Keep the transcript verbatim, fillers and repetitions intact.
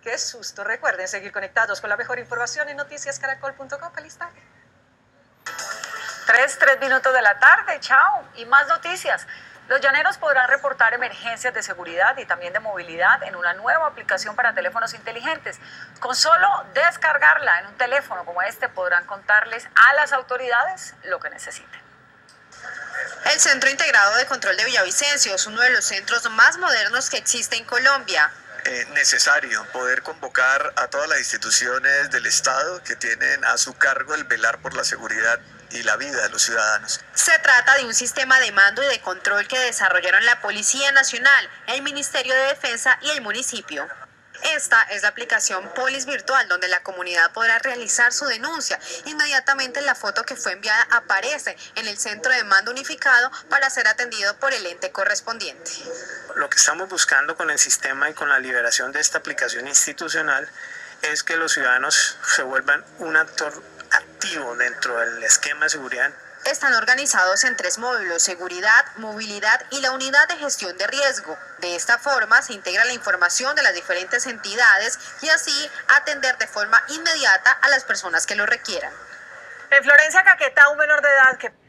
qué susto. Recuerden seguir conectados con la mejor información en noticias caracol punto com. Feliz tarde. Tres, tres minutos de la tarde, chao. Y más noticias. Los llaneros podrán reportar emergencias de seguridad y también de movilidad en una nueva aplicación para teléfonos inteligentes. Con solo descargarla en un teléfono como este podrán contarles a las autoridades lo que necesiten. El Centro Integrado de Control de Villavicencio es uno de los centros más modernos que existe en Colombia. Eh, necesario poder convocar a todas las instituciones del Estado que tienen a su cargo el velar por la seguridad y la vida de los ciudadanos. Se trata de un sistema de mando y de control que desarrollaron la Policía Nacional, el Ministerio de Defensa y el municipio. Esta es la aplicación Polis Virtual, donde la comunidad podrá realizar su denuncia. Inmediatamente la foto que fue enviada aparece en el centro de mando unificado para ser atendido por el ente correspondiente. Lo que estamos buscando con el sistema y con la liberación de esta aplicación institucional es que los ciudadanos se vuelvan un actor activo dentro del esquema de seguridad. Están organizados en tres módulos: seguridad, movilidad y la unidad de gestión de riesgo. De esta forma se integra la información de las diferentes entidades y así atender de forma inmediata a las personas que lo requieran. En Florencia, Caquetá, un menor de edad que